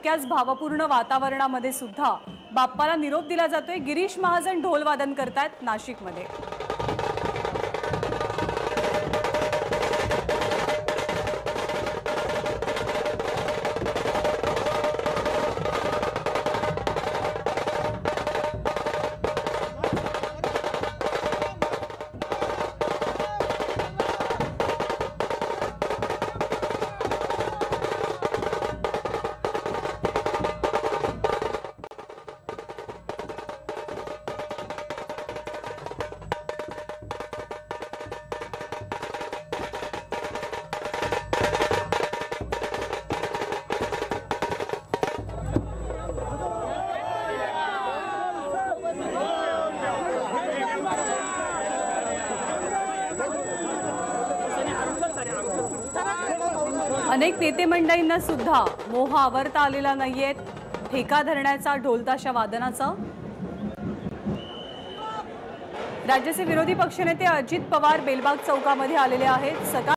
तितक्याच भावपूर्ण वातावरणामध्ये सुद्धा बाप्पाला निरोप दिला जातोय। गिरीश महाजन ढोल वादन करतायत नाशिकमध्ये। अनेक नेते मंडळींना सुद्धा मोह आवरता आलेला नाहीये ठेका धरण्याचा ढोलताशा वादनाचा। राज्याचे विरोधी पक्षनेते अजित पवार बेलबाग चौकामध्ये आलेले आहेत।